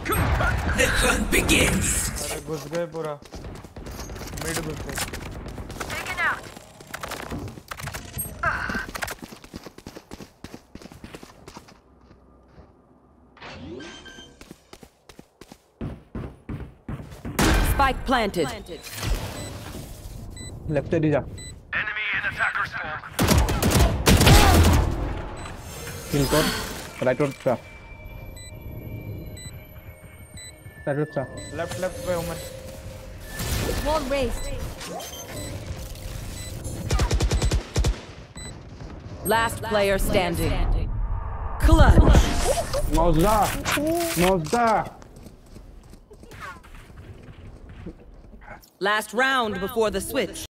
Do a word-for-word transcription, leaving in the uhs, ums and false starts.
The hunt begins. अरे घुस गए पूरा मिड घुस गए Taken out. Spike planted. Left से जा Enemy in attacker spawn. किल कर राइट और सा राइट और सा लेफ्ट लेफ्ट पे हूं मैं Wall raised. Last player standing. Clutch. मौजा मौजा Last round before the switch.